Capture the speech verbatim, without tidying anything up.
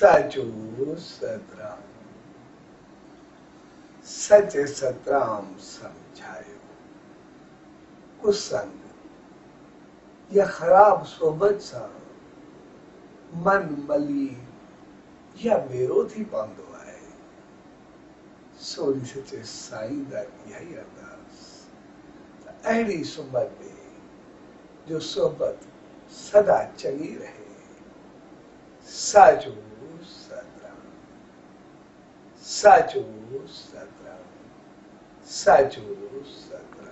साचो सतराम, सच सतराम समझायो। कुसंग या खराब सोबत सा मन मलिन या विरोधी पांदो है। सोरी सचे साईं दा यही अरदास अहिड़ी सुबत दे जो सोबत सदा चंगी रहे। साचो सतराम, साचो सतराम, साचो सतराम।